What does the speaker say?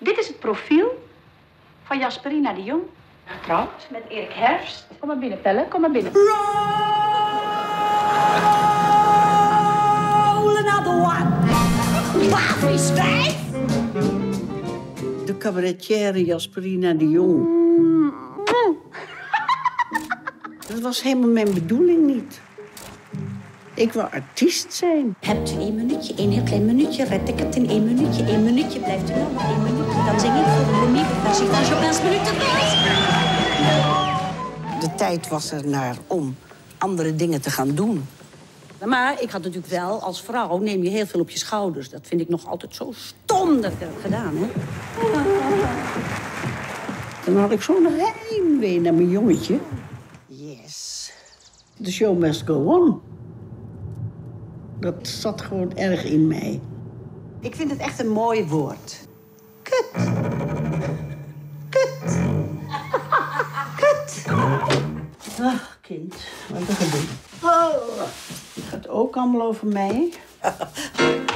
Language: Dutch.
Dit is het profiel van Jasperina de Jong. Getrouwd met Erik Herfst. Kom maar binnen, Pelle, kom maar binnen. Roll another one. Waf is stijf. De cabaretière Jasperina de Jong. Dat was helemaal mijn bedoeling niet. Ik wil artiest zijn. Hebt u 1 minuutje, 1 heel klein minuutje. Red ik het in 1 minuutje, 1 minuutje. Blijft u nog 1 minuutje. Dan zing ik voor de nieuwe versie van Chopin's minuten. De tijd was er naar om andere dingen te gaan doen. Maar ik had natuurlijk wel, als vrouw neem je heel veel op je schouders. Dat vind ik nog altijd zo stom dat ik dat heb gedaan, hè. Dan had ik zo'n heimwee naar mijn jongetje. Yes. The show must go on. Dat zat gewoon erg in mij. Ik vind het echt een mooi woord. Kut. Kut. Kut. Ach, kind, wat een gedoe. Oh, het gaat ook allemaal over mij.